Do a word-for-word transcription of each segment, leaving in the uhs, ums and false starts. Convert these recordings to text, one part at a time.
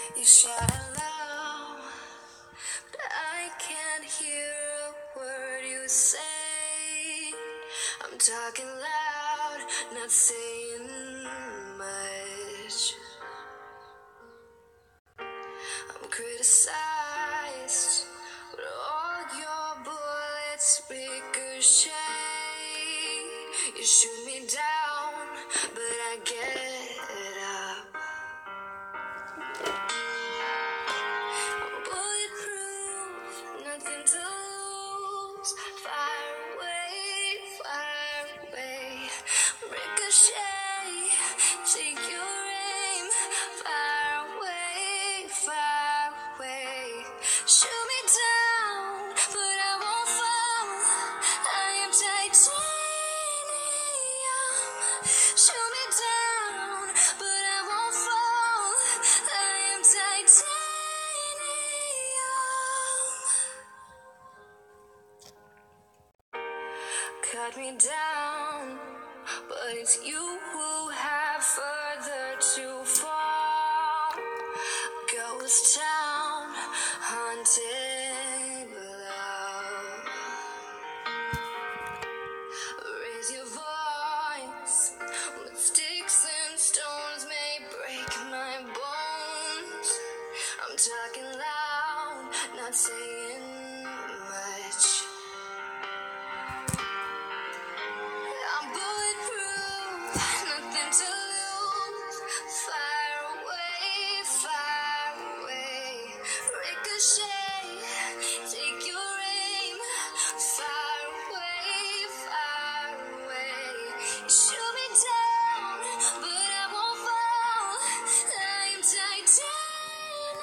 You shout aloud, but I can't hear a word you say. I'm talking loud, not saying much. I'm criticized, but all your bullets ricochet. You shoot me down, but I get up. Bulletproof, nothing to lose. Fire away, fire away. Ricochet, take your aim. Fire away, fire away. Shoot me down, but I won't fall. I am titanium. Shoot me down, but I won't fall. I am titanium. Cut me down, but it's you who have further to fall. Ghost town, haunted love. Raise your voice, but sticks and stones may break my bones. I'm talking loud, not saying much. I'm bulletproof, nothing to lose. Fire away, fire away. Ricochet, take your aim. Fire away, fire away. You shoot me down, but I won't fall. I am titanium.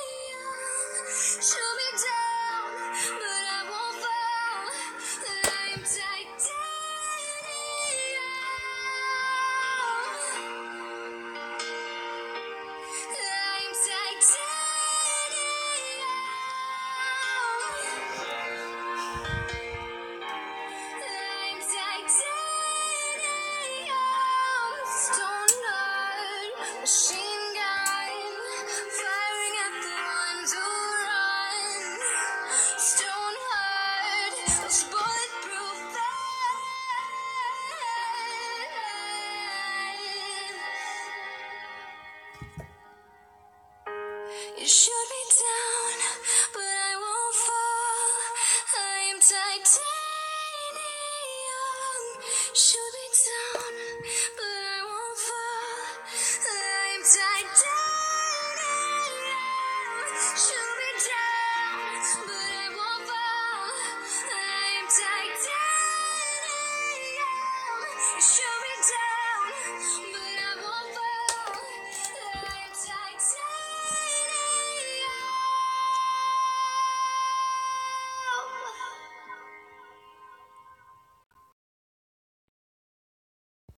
Shoot me down, but I won't fall. I am titanium. I'm titanium. I'm titanium. Stone heart, machine.